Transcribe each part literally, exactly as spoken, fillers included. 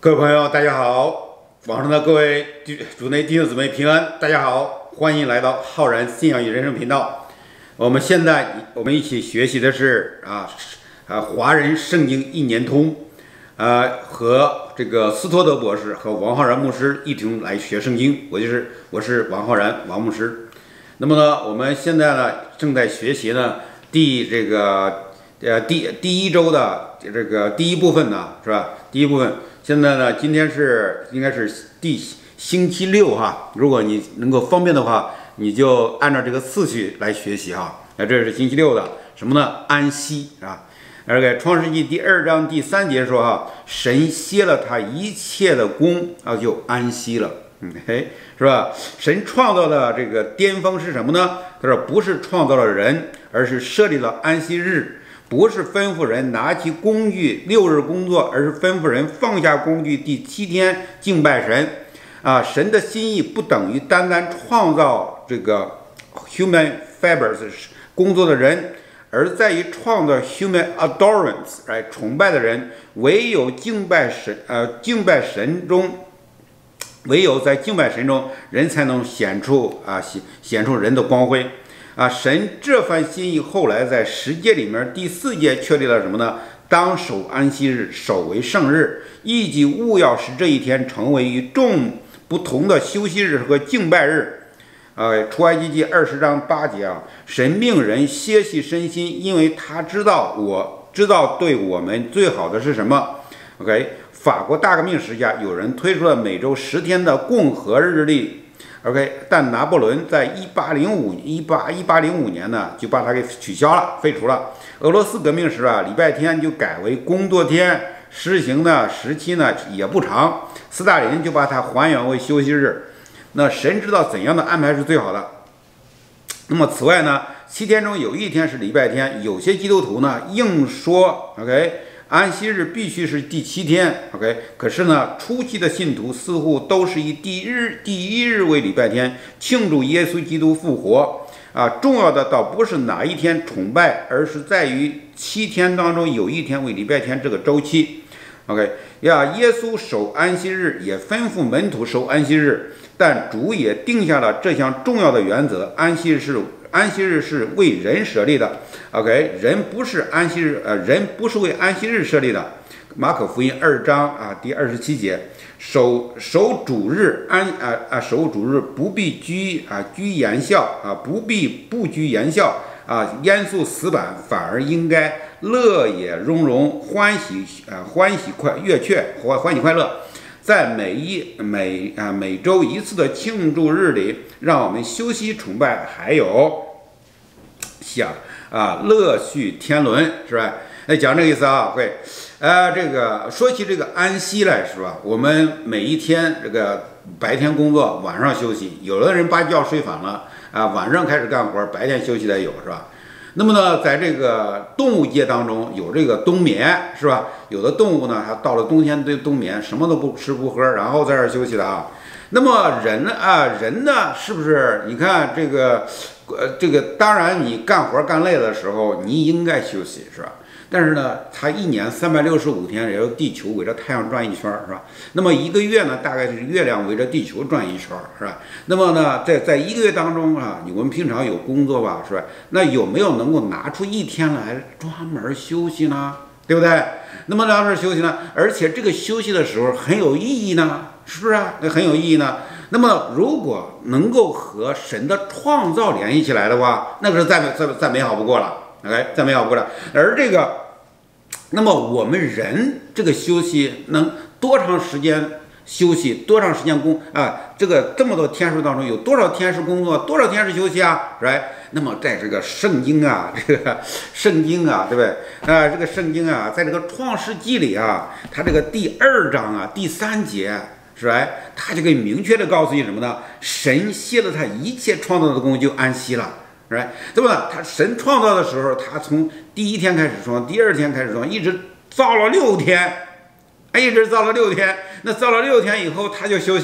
各位朋友，大家好！网上的各位主内弟兄姊妹平安，大家好，欢迎来到浩然信仰与人生频道。我们现在我们一起学习的是啊啊华人圣经一年通，呃和这个斯托德博士和王浩然牧师一同来学圣经。我就是我是王浩然王牧师。那么呢，我们现在呢正在学习呢第这个呃第第一周的这个第一部分呢，是吧？第一部分。现在呢，今天是应该是第星期六哈。如果你能够方便的话，你就按照这个次序来学习哈。那这是星期六的什么呢？安息啊。而且创世纪第二章第三节说哈，神歇了他一切的功啊，就安息了。嗯，嘿，是吧？神创造的这个巅峰是什么呢？他说不是创造了人，而是设立了安息日。不是吩咐人拿起工具六日工作，而是吩咐人放下工具，第七天敬拜神。啊，神的心意不等于单单创造这个 human fibers 工作的人，而在于创造 human adorants， 来崇拜的人。唯有敬拜神，呃，敬拜神中，唯有在敬拜神中，人才能显出啊显显出人的光辉。啊，神这番心意后来在十诫里面第四诫确立了什么呢？当守安息日，守为圣日，意即务要使这一天成为与众不同的休息日和敬拜日。呃，出埃及记二十章八节啊，神命人歇息身心，因为他知道我知道对我们最好的是什么。OK， 法国大革命时下，有人推出了每周十天的共和日历。OK， 但拿破仑在一八零五一八一八零五年呢，就把它给取消了，废除了。俄罗斯革命时啊，礼拜天就改为工作天，实行的时期呢也不长。斯大林就把它还原为休息日。那神知道怎样的安排是最好的。那么此外呢，七天中有一天是礼拜天，有些基督徒呢硬说 OK。安息日必须是第七天 ，OK。可是呢，初期的信徒似乎都是以第一日第一日为礼拜天，庆祝耶稣基督复活啊。重要的倒不是哪一天崇拜，而是在于七天当中有一天为礼拜天这个周期 ，OK。呀，耶稣守安息日，也吩咐门徒守安息日，但主也定下了这项重要的原则：安息日是安息日是为人设立的。OK， 人不是安息日，呃，人不是为安息日设立的。马可福音二章啊第二十七节，守守主日安啊啊守主日不必居啊居言笑啊不必不居言笑啊严肃死板，反而应该乐也融融欢喜啊欢喜快悦却欢欢喜快乐。在每一每啊每周一次的庆祝日里，让我们休息崇拜，还有想。啊，乐趣天伦是吧？哎，讲这个意思啊，会，呃，这个说起这个安息来是吧？我们每一天这个白天工作，晚上休息，有的人把觉睡反了啊，晚上开始干活，白天休息的有是吧？那么呢，在这个动物界当中有这个冬眠是吧？有的动物呢，它到了冬天对冬眠，什么都不吃不喝，然后在这儿休息的啊。那么人呢啊，人呢是不是？你看这个。呃，这个当然，你干活干累的时候，你应该休息，是吧？但是呢，它一年三百六十五天，也由地球围着太阳转一圈，是吧？那么一个月呢，大概是月亮围着地球转一圈，是吧？那么呢，在在一个月当中啊，我们平常有工作吧，是吧？那有没有能够拿出一天来专门休息呢？对不对？那么专门休息呢，而且这个休息的时候很有意义呢，是不是啊？那很有意义呢。那么，如果能够和神的创造联系起来的话，那个是再再再美好不过了。OK， 再美好不过了。而这个，那么我们人这个休息能多长时间休息，多长时间工啊？这个这么多天数当中，有多少天是工作，多少天是休息啊？是吧？那么在这个圣经啊，这个圣经啊，对不对？啊，这个圣经啊，在这个创世纪里啊，它这个第二章啊，第三节。是吧？他就可以明确的告诉你什么呢？神歇了他一切创造的功就安息了，是吧？那么他神创造的时候，他从第一天开始创，第二天开始创，一直造了六天，哎，一直造了六天。那造了六天以后，他就休息了。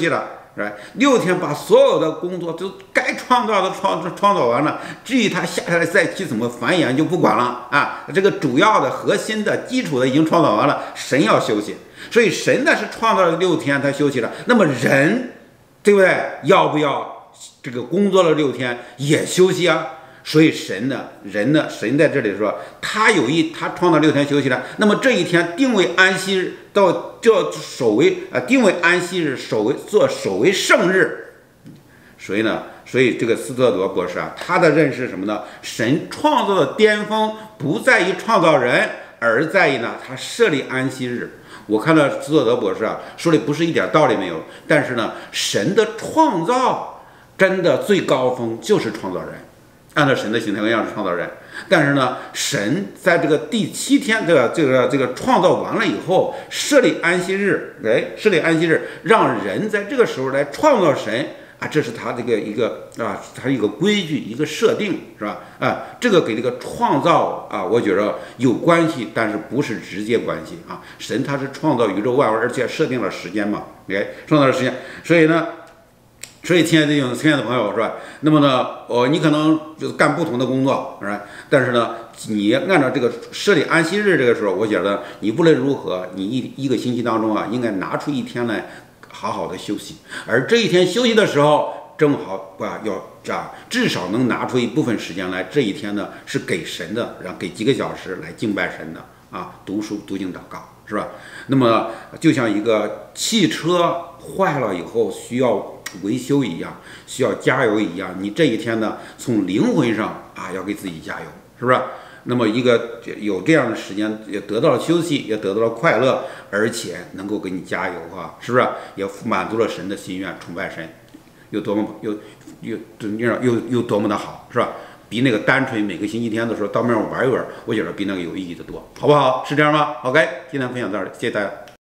是吧？六天把所有的工作都该创造的创创造完了，至于他下下来再去怎么繁衍就不管了啊。这个主要的、核心的、基础的已经创造完了，神要休息。所以神呢是创造了六天，他休息了。那么人，对不对？要不要这个工作了六天也休息啊？所以神呢，人呢，神在这里说，他有意，他创造六天休息了。那么这一天定为安息日，到叫守为啊，定为安息日，守为做守为圣日。所以呢，所以这个斯特罗博士啊，他的认识是什么呢？神创造的巅峰不在于创造人，而在于呢，他设立安息日。我看到斯特罗博士啊说的不是一点道理没有，但是呢，神的创造真的最高峰就是创造人。按照神的形象和样式创造人，但是呢，神在这个第七天这个这个这个创造完了以后，设立安息日，哎，设立安息日，让人在这个时候来创造神啊，这是他这个一个啊，他一个规矩，一个设定，是吧？啊，这个给这个创造啊，我觉得有关系，但是不是直接关系啊。神他是创造宇宙万物，而且设定了时间嘛，哎，创造了时间，所以呢。所以，亲爱的弟兄、亲爱的朋友，是吧？那么呢，哦，你可能就是干不同的工作，是吧？但是呢，你按照这个设立安息日这个时候，我觉得你无论如何，你一一个星期当中啊，应该拿出一天来好好的休息。而这一天休息的时候，正好啊，要啊，至少能拿出一部分时间来。这一天呢，是给神的，然后给几个小时来敬拜神的啊，读书、读经、祷告，是吧？那么，就像一个汽车坏了以后需要维修一样，需要加油一样，你这一天呢，从灵魂上啊，要给自己加油，是不是？那么一个有这样的时间，也得到了休息，也得到了快乐，而且能够给你加油啊，是不是？也满足了神的心愿，崇拜神，有多么有有又又又多么的好，是吧？比那个单纯每个星期天的时候到那儿玩一玩，我觉得比那个有意义的多，好不好？是这样吗 ？OK， 今天分享到这里，谢谢大家。